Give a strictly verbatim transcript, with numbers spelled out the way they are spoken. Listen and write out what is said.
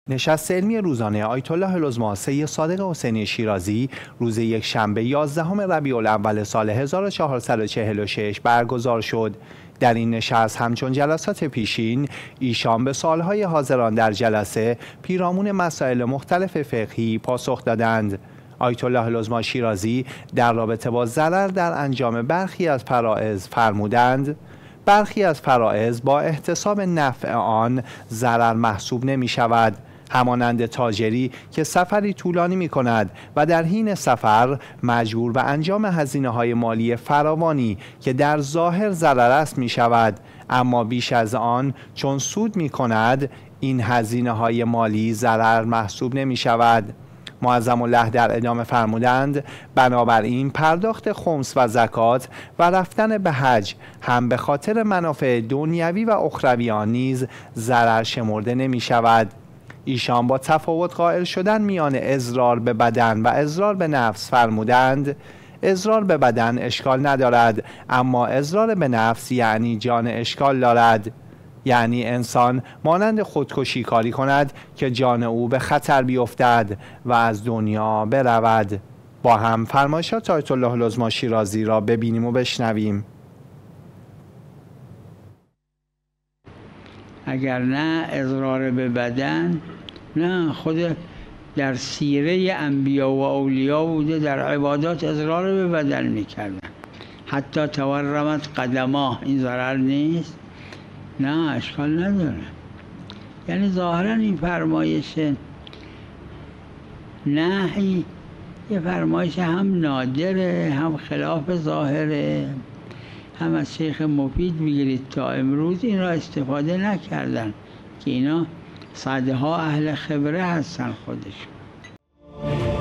نشست علمی روزانه آیت الله العظما سید صادق حسینی شیرازی روز یکشنبه یازدهم ربیع الاول سال هزار و چهارصد و چهل و شش برگزار شد. در این نشست همچون جلسات پیشین ایشان به سوالهای حاضران در جلسه پیرامون مسائل مختلف فقهی پاسخ دادند. آیت الله العظما شیرازی در رابطه با ضرر در انجام برخی از فرائض فرمودند: برخی از فرائض با احتساب نفع آن ضرر محسوب نمی شود، همانند تاجری که سفری طولانی می کند و در حین سفر مجبور به انجام هزینه های مالی فراوانی که در ظاهر ضرر است می شود، اما بیش از آن چون سود می کند این هزینه های مالی ضرر محسوب نمی شود. معظم الله در ادامه فرمودند: بنابراین پرداخت خمس و زکات و رفتن به حج هم به خاطر منافع دنیوی و اخروی آن نیز ضرر شمرده نمی شود. ایشان با تفاوت قائل شدن میان اضرار به بدن و اضرار به نفس فرمودند: اضرار به بدن اشکال ندارد، اما اضرار به نفس یعنی جان اشکال دارد، یعنی انسان مانند خودکشی کاری کند که جان او به خطر بیفتد و از دنیا برود. با هم فرمایشات آیت الله العظما شیرازی را ببینیم و بشنویم. اگر نه اضرار به بدن، نه، خود در سیره انبیا و اولیا بوده در عبادات اضرار به بدن میکردن، حتی تورمت قدماه، این ضرر نیست؟ نه، اشکال نداره. یعنی ظاهرا این فرمایش نهی یه فرمایش هم نادره، هم خلاف ظاهره، هم از شیخ مفید میگیرید تا امروز این را استفاده نکردن که اینا صدها اهل خبره هستن خودشون.